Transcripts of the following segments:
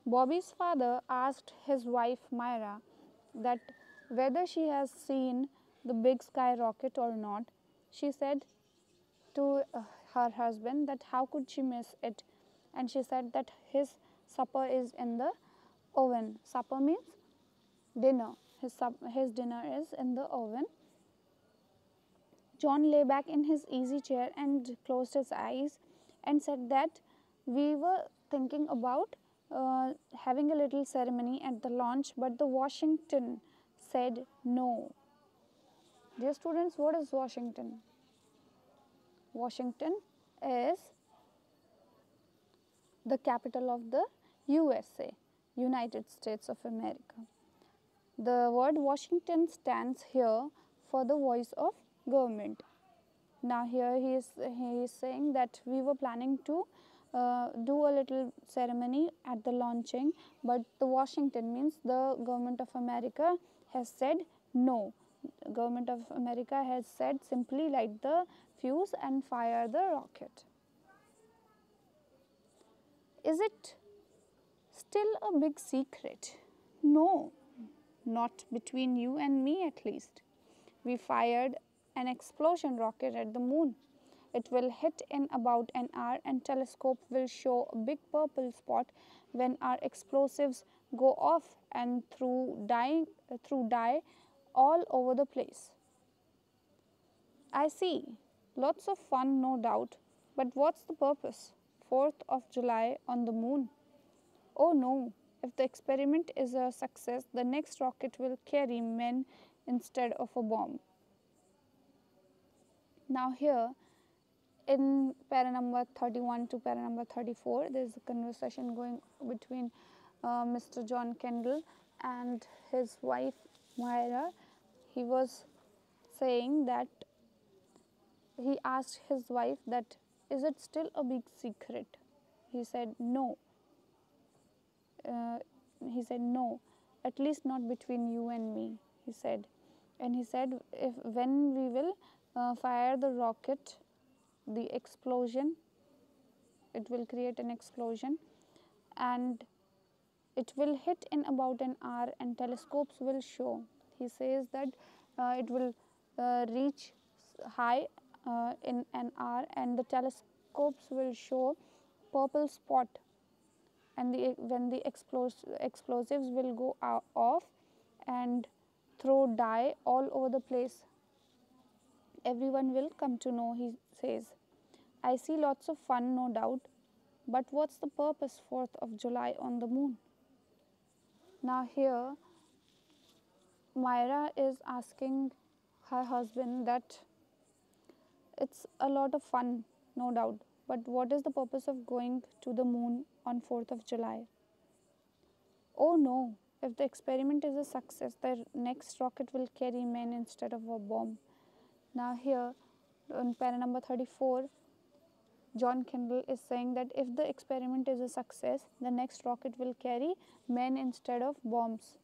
Bobby's father asked his wife Myra that whether she has seen the big sky rocket or not. She said to her husband that how could she miss it, and she said that his supper is in the oven. Supper means dinner. His dinner is in the oven. John lay back in his easy chair and closed his eyes and said that we were thinking about having a little ceremony at the launch, but the Washington said no. Dear students, what is Washington? Washington is the capital of the USA, United States of America. The word Washington stands here for the voice of government. Now here he is saying that we were planning to do a little ceremony at the launching, but the Washington means the government of America has said no. Government of America has said simply light the fuse and fire the rocket. Is it still a big secret? No, not between you and me at least. We fired an explosion rocket at the moon. It will hit in about an hour and telescope will show a big purple spot when our explosives go off and through dye all over the place. I see. Lots of fun, no doubt. But what's the purpose? 4th of July on the moon. Oh no, if the experiment is a success, the next rocket will carry men instead of a bomb. Now here in para number 31 to para number 34, there is a conversation going between Mr. John Kendall and his wife Myra. He was saying that he asked his wife that is it still a big secret? He said no. He said no, at least not between you and me, he said. And he said if when we will fire the rocket, the explosion, it will create an explosion and it will hit in about an hour and telescopes will show. He says that it will reach high in an hour and the telescopes will show purple spot, and when the explosives will go off and throw dye all over the place. Everyone will come to know, he says. I see lots of fun, no doubt, but what's the purpose 4th of July on the moon? Now here Myra is asking her husband that it's a lot of fun, no doubt, but what is the purpose of going to the moon on 4th of July? Oh no, if the experiment is a success, the next rocket will carry men instead of a bomb. Now here in para number 34, John Kendall is saying that if the experiment is a success, the next rocket will carry men instead of bombs.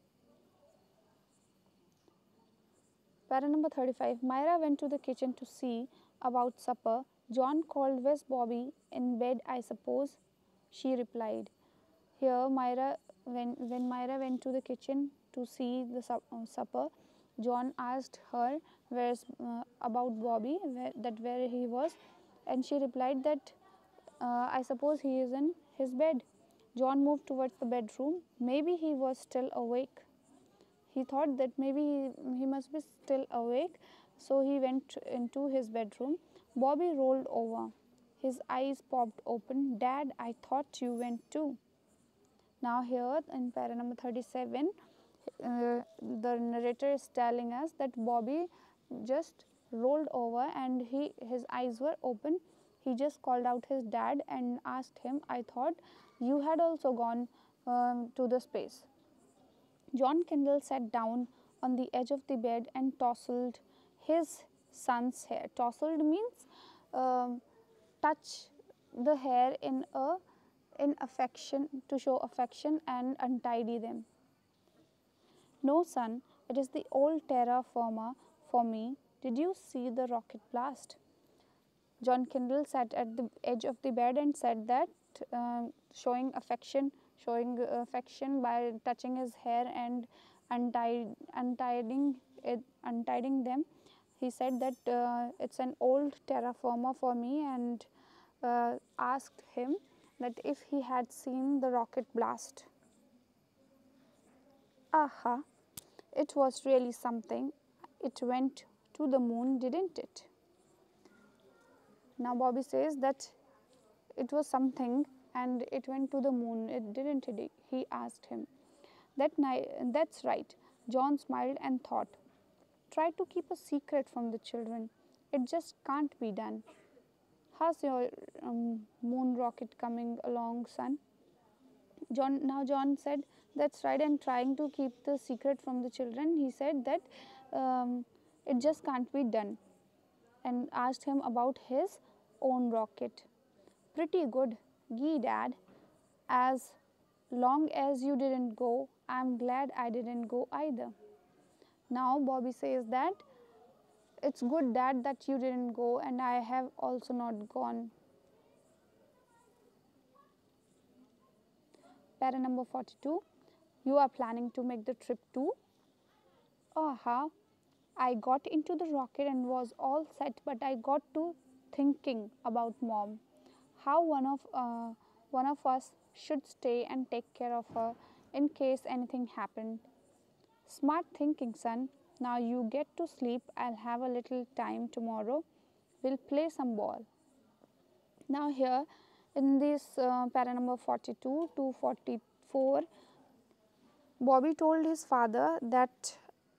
Para number 35, Myra went to the kitchen to see about supper. John called, where's Bobby? In bed, I suppose, she replied. Here Myra, when Myra went to the kitchen to see the supper, John asked her where's about Bobby, where he was, and she replied that I suppose he is in his bed. John moved towards the bedroom. Maybe he was still awake. He thought that maybe he must be still awake, so he went into his bedroom. Bobby rolled over. His eyes popped open. Dad, I thought you went too. Now here in para number 37, the narrator is telling us that Bobby just rolled over and his eyes were open. He just called out his dad and asked him, I thought you had also gone to the space. John Kendall sat down on the edge of the bed and tousled his son's hair. Tousled means touch the hair in affection, to show affection and untidy them. No, son, it is the old terra firma for me. Did you see the rocket blast? John Kindle sat at the edge of the bed and said that, showing affection by touching his hair and untying them. He said that it's an old terra firma for me, and asked him that if he had seen the rocket blast. Aha, it was really something. It went to the moon, didn't it? Now Bobby says that it was something and it went to the moon, it didn't it? He asked him. That's right. John smiled and thought, try to keep a secret from the children. It just can't be done. How's your moon rocket coming along, son? John said, that's right, I'm trying to keep the secret from the children. He said that it just can't be done, and asked him about his own rocket. Pretty good, gee, Dad. As long as you didn't go, I'm glad I didn't go either. Now Bobby says that it's good, Dad, that you didn't go, and I have also not gone. Para number 42. You are planning to make the trip too? Aha. I got into the rocket and was all set, but I got to thinking about Mom. How one of us should stay and take care of her in case anything happened. Smart thinking, son. Now you get to sleep. I'll have a little time tomorrow. We'll play some ball. Now here in this para number 42 to 44, Bobby told his father that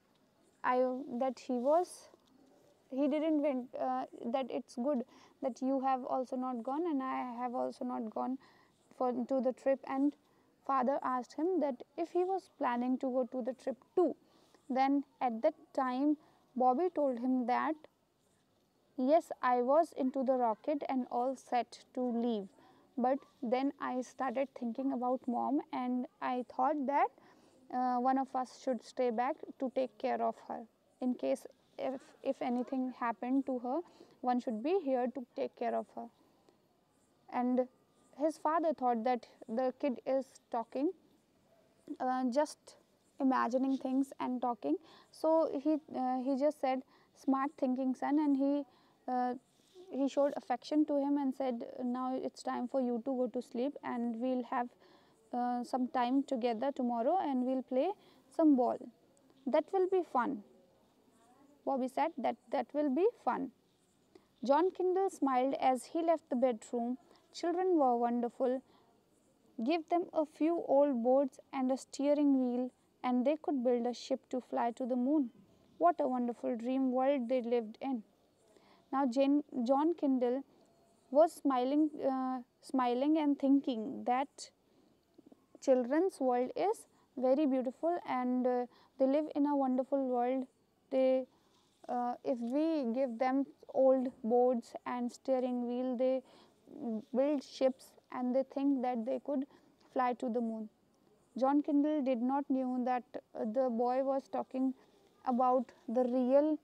he didn't went, that it's good that you have also not gone and I have also not gone to the trip. And father asked him that if he was planning to go to the trip too. Then at that time Bobby told him that yes, I was into the rocket and all set to leave, but then I started thinking about Mom and I thought that one of us should stay back to take care of her in case if anything happened to her, one should be here to take care of her. And his father thought that the kid is talking, just imagining things and talking. So he just said, smart thinking, son, and he showed affection to him and said, now it's time for you to go to sleep and we'll have some time together tomorrow and we'll play some ball. That will be fun. Bobby said that will be fun. John Kindle smiled as he left the bedroom. Children were wonderful. Give them a few old boards and a steering wheel, and they could build a ship to fly to the moon. What a wonderful dream world they lived in. Now John Kindle was smiling and thinking that children's world is very beautiful and they live in a wonderful world. They if we give them old boards and steering wheel, they build ships and they think that they could fly to the moon. John Kindle did not knew that the boy was talking about the real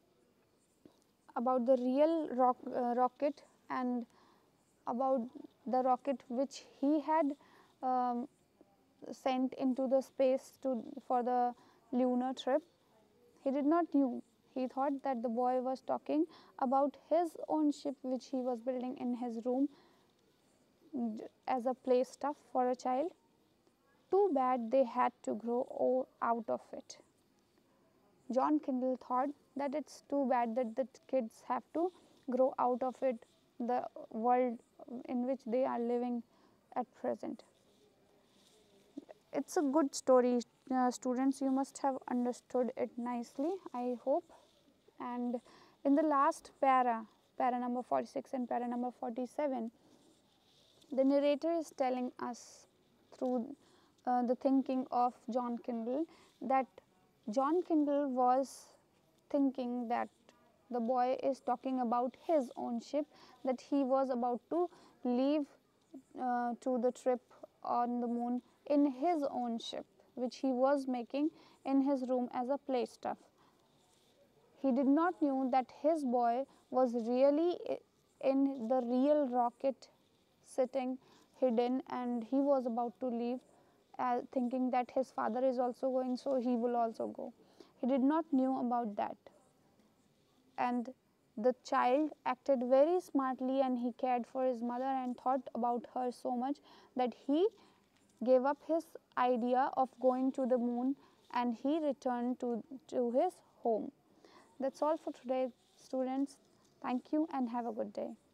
rocket and about the rocket which he had um, sent into the space for the lunar trip. He did not knew. He thought that the boy was talking about his own ship which he was building in his room as a play stuff for a child. Too bad they had to grow out of it. John Kindle thought that it's too bad that the kids have to grow out of it, the world in which they are living at present. It's a good story, students. You must have understood it nicely, I hope. And in the last para number 46 and para number 47, the narrator is telling us through the thinking of John Kindle that John Kindle was thinking that the boy is talking about his own ship, that he was about to leave to the trip on the moon in his own ship, which he was making in his room as a play stuff. He did not knew that his boy was really in the real rocket sitting hidden, and he was about to leave, thinking that his father is also going, so he will also go. He did not knew about that, and the child acted very smartly, and he cared for his mother and thought about her so much that he gave up his idea of going to the moon, and he returned to his home. That's all for today, students. Thank you and have a good day.